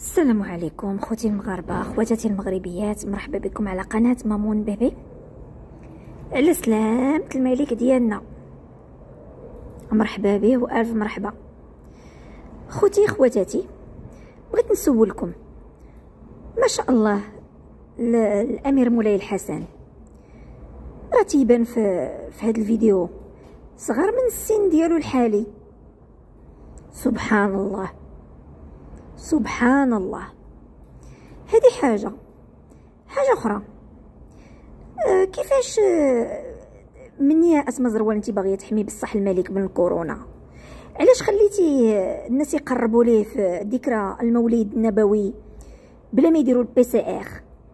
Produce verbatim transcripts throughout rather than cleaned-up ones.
السلام عليكم خوتي المغاربه، خواتاتي المغربيات، مرحبا بكم على قناه مامون بيبي. على سلامة الملك ديالنا، مرحبا به والف مرحبا. خوتي خواتاتي، بغيت نسولكم، ما شاء الله الامير مولاي الحسن راه تيبان في في هذا الفيديو صغر من السن ديالو الحالي. سبحان الله سبحان الله. هذه حاجه حاجه اخرى، أه كيفاش أه مني يا اسماء زروال انت باغيه تحمي بصح الملك من الكورونا، علاش خليتي الناس يقربوا ليه في ذكرى المولد النبوي بلا ما يديروا البي سي ار،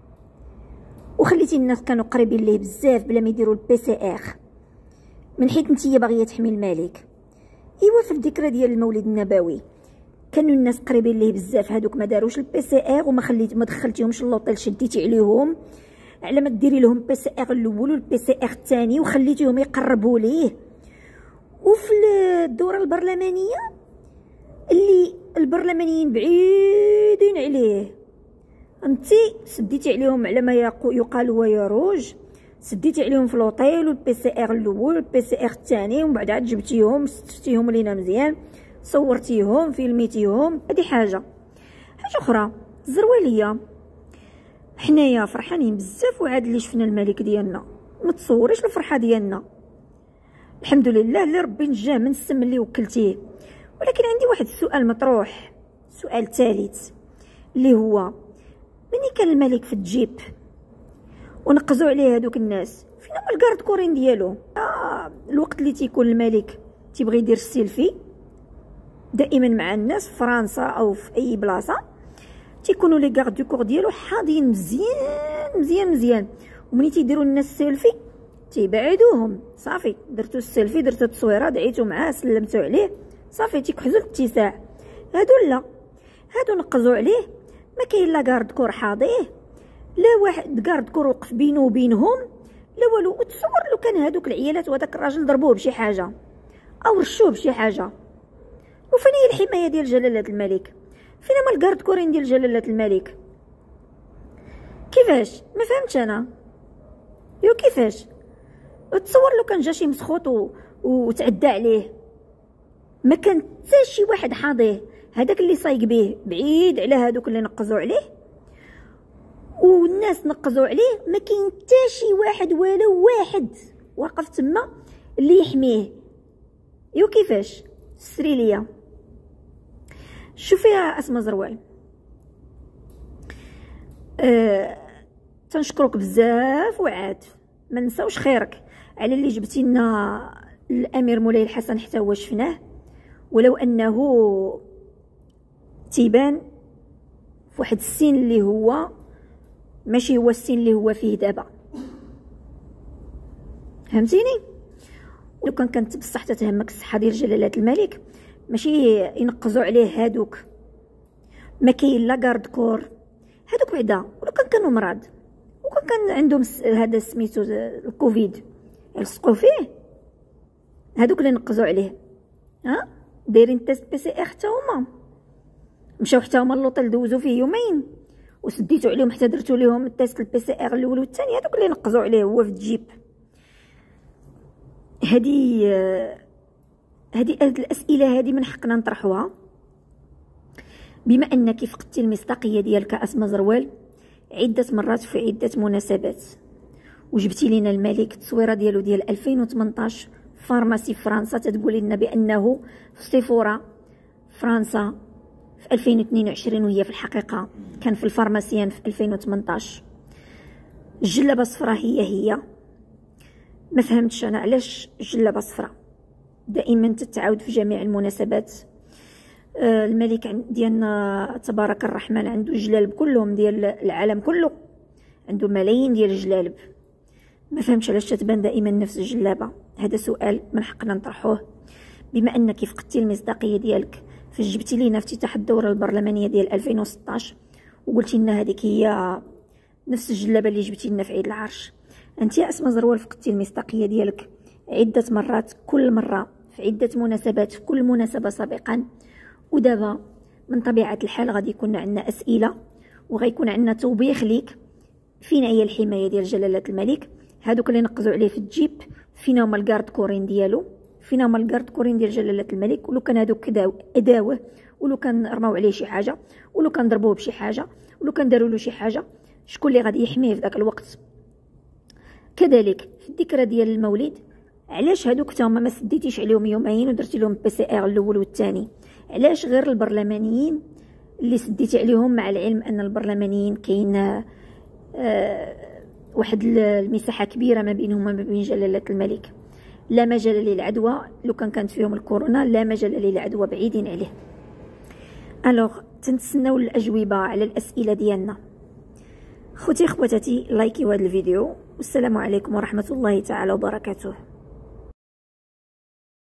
وخليتي الناس كانوا قريبين ليه بزاف بلا ما يديروا البي سي ار، من حيث انت باغيه تحمي الملك؟ ايوا في الذكرى ديال المولد النبوي كانوا الناس قريبين ليه بزاف، هادوك ما داروش البي سي ار وما خليت ما دخلتيهمش للوطيل، شديتي عليهم على ما ديري لهم البي سي ار الاول والبي سي ار الثاني وخليتيهم يقربوا ليه. وفي الدوره البرلمانيه اللي البرلمانيين بعيدين عليه انتي سديتي عليهم على ما يقال هو يروج، سديتي عليهم في لوطيل والبي سي ار الاول والبي سي ار الثاني، ومن بعد عاد جبتيهم ستفتيهم لينا مزيان، صورتيهم فيلميتيهم. هذه حاجه. حاجه اخرى الزرواليه، حنايا فرحانين بزاف وعاد اللي شفنا الملك ديالنا، ما تصوريش الفرحه ديالنا. الحمد لله اللي ربي نجاه من السم اللي وكلتيه. ولكن عندي واحد السؤال مطروح، سؤال ثالث اللي هو مني كان الملك في الجيب ونقزوا عليه هذوك الناس، فين هما الكارد كورين ديالو؟ آه الوقت اللي تيكون الملك تيبغي يدير السيلفي دائما مع الناس في فرنسا او في اي بلاصه، تيكونوا لي كارد دو كور ديالو حاضين مزيان مزيان مزيان، ومني تيديروا الناس سيلفي تيبعدوهم. صافي درتو السيلفي، درتو التصويره، دعيتو معاه، سلمتو عليه، صافي تيكحزوا الاتساع. هادو لا، هادو نقزوا عليه، ما كاين لا كارد كور حاضيه، لا واحد كارد كور وقف بينه وبينهم، لا والو. وتصور لو كان هادوك العيالات وهداك الراجل ضربوه بشي حاجه او رشوه بشي حاجه، وفين هي الحمايه ديال جلاله الملك؟ فين هما الكارد كورين ديال جلاله الملك؟ كيفاش؟ ما فهمتش انا. يو كيفاش؟ تصور لو كان جا شي مسخوط و... وتعدى عليه، ما كان حتى شي واحد حاضيه، هذاك اللي صايق به بعيد على هذوك اللي نقزوا عليه، والناس نقزوا عليه، ما كاين حتى شي واحد ولا واحد واقف تما اللي يحميه. يو كيفاش؟ سري ليا. شوفي يا اسماء زروال، أه... تنشكرك بزاف، وعاد ما نساوش خيرك على اللي جبتي لنا الامير مولاي الحسن حتى هو شفناه، ولو انه تيبان في واحد السن اللي هو ماشي هو السن اللي هو فيه دابا، فهمتيني؟ لو كان كانت بصح تتهمك الصحه ديال جلاله الملك ماشي ينقزوا عليه هادوك، ما كاين لا كارد كور هادوك بعدا. ولو كان كانوا مرض وكان كان عندهم هذا سميتو الكوفيد يلصقوا فيه، هادوك اللي نقزوا عليه ها دايرين تيست بي سي ار حتى هما، مشاو حتى هما للوطيل دوزو فيه يومين وسديتو عليهم حتى درتو ليهم التيست البي سي ار الاول والثاني، هادوك اللي نقزوا عليه هو في الجيب. هادي هادي هاد الاسئله هادي من حقنا نطرحوها، بما انك فقدتي المصداقيه ديالك اسماء زروال عده مرات في عده مناسبات، وجبتي لينا الملك التصويره ديالو ديال ألفين وثمنطاش فارماسي فرنسا تتقولي لنا بانه في سيفورا فرنسا في ألفين واثنين وعشرين، وهي في الحقيقه كان في الفارماسيان في ألفين وثمنطاش. الجلابه الصفراء هي هي، ما فهمتش انا علاش الجلابه الصفراء دائما تتعاود في جميع المناسبات. آه الملك ديالنا تبارك الرحمن عنده جلالب كلهم ديال العالم كله، عنده ملايين ديال الجلالب، ما فهمتش علاش تتبان دائما نفس الجلابه. هذا سؤال من حقنا نطرحوه، بما انك فقدتي المصداقيه ديالك فاش جبتي لينا افتتاح الدوره البرلمانيه ديال ألفين وستطاش وقلتي لنا هذيك هي نفس الجلابه اللي جبتي لنا في عيد العرش. انت يا اسماء زروال فقدتي المصداقيه ديالك عده مرات، كل مره في عده مناسبات، في كل مناسبه سابقا، ودابا من طبيعه الحال غادي يكون عندنا اسئله وغيكون عندنا توبيخ ليك. فين هي الحمايه ديال جلاله الملك؟ هادوك اللي نقزوا عليه في الجيب فين هما الكارد كورين ديالو؟ فين هما الكارد كورين ديال جلاله الملك؟ ولو كان هادوك اداوه، ولو كان رماو عليه شي حاجه، ولو كان ضربوه بشي حاجه، ولو كان داروا له شي حاجه، شكون اللي غادي يحميه في ذاك الوقت؟ كذلك في الذكرى ديال المولد، علاش هادوك حتى هما ما سديتيش عليهم يومين ودرتي لهم بي سي ار الاول والثاني؟ علاش غير البرلمانيين اللي سديتي عليهم، مع العلم ان البرلمانيين كاين آه واحد المساحه كبيره ما بينهم وما بين جلاله الملك؟ لا مجال للعدوى، لو كان كانت فيهم الكورونا لا مجال للعدوى، بعيدين عليه. الوغ تنتسناو الاجوبه على الاسئله ديالنا. خوتي خواتاتي، لايكيو هذا الفيديو، والسلام عليكم ورحمه الله تعالى وبركاته.